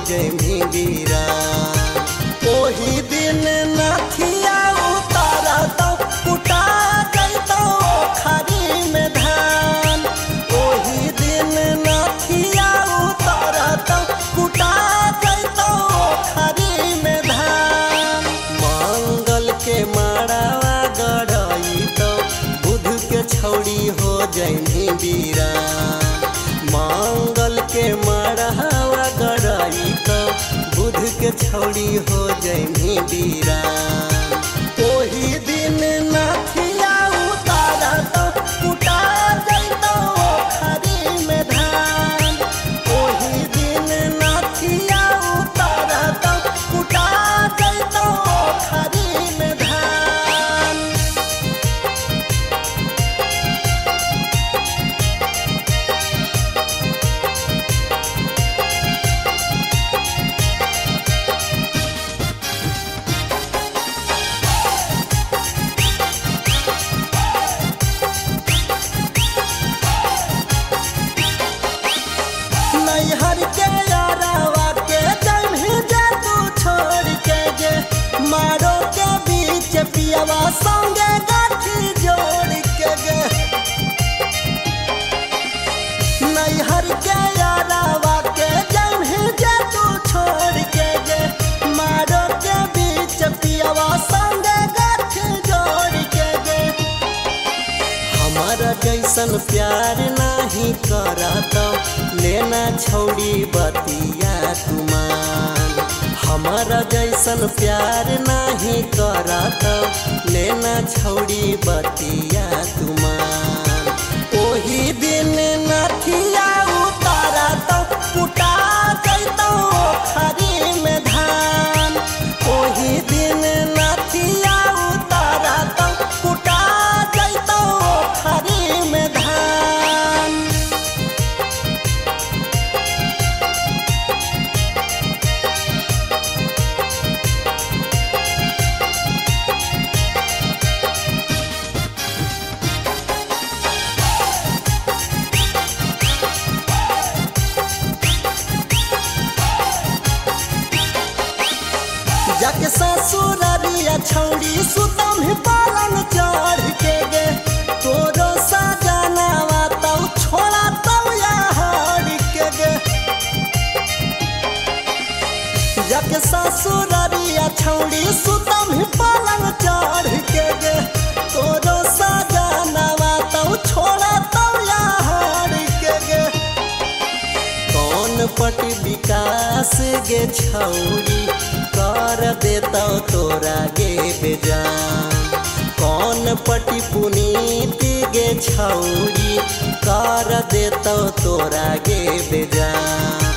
जमी वीरान। ओही दिन नथिया उतारा तो कुटा जैतो खरी में धान। ओही दिन नथिया उतारा तो कुटा जैतो खरी में धान। मंगल के माड़ावा गड़ई तो बुध के छौड़ी हो जमी वीरान। मंगल के माड़ावा गड़ई तो बुध के छौड़ी हो जमी वीरान। ओही दिन नथिया उतारा तो कुटा जैतो खरी में धान। ओही दिन नथिया उतारा तो कुटा जैतो खरी में धान। नैहर के यारावा के जम्ही जे तू छोड़ के गे। मारो के बीच पियावा संगे गाठी जोड़ के गे। नैहर के यारावा के जम्ही जे तू छोड़ के गे। मारो के बीच पियावा संगे गाठी जोड़ के गे। हमारा जैसन प्यार नहीं करत लेना छौड़ी बतिया तुमान। हमारा जैसन प्यार नहीं करत लेना छौड़ी बतिया तुमान। ओही दिन नथिया उतारा तो कुटा जैतो खरी में धान। ओही दिन नथिया उतारा तो कुटा जैतो खरी में धान। जाके ससुररिया छौड़ी सुतम ही पालन चढ़ के गे। तोरो सजनावा तौ छोड़ा तौ यार के गे। जाके ससुररिया छौड़ी सुतम ही पालन चढ़ के गे। तोरो सजनावा तौ छोड़ा तौ यार के गे। कौन पट विकास गे छौड़ी कर देता तोरा गे बेजान। कौन पटी पुनीत गे छौड़ी कर देता तोरा गे बेजान।